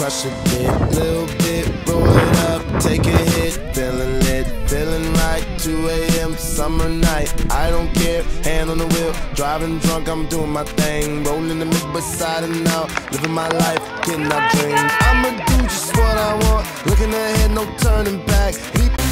crush a bit, little bit, roll it up, take a hit, feeling lit, feeling right, 2 a.m. summer night, I don't care, hand on the wheel, driving drunk, I'm doing my thing, rolling the mid beside and out, living my life, getting our dreams. I'ma do just what I want, looking ahead, no turning back.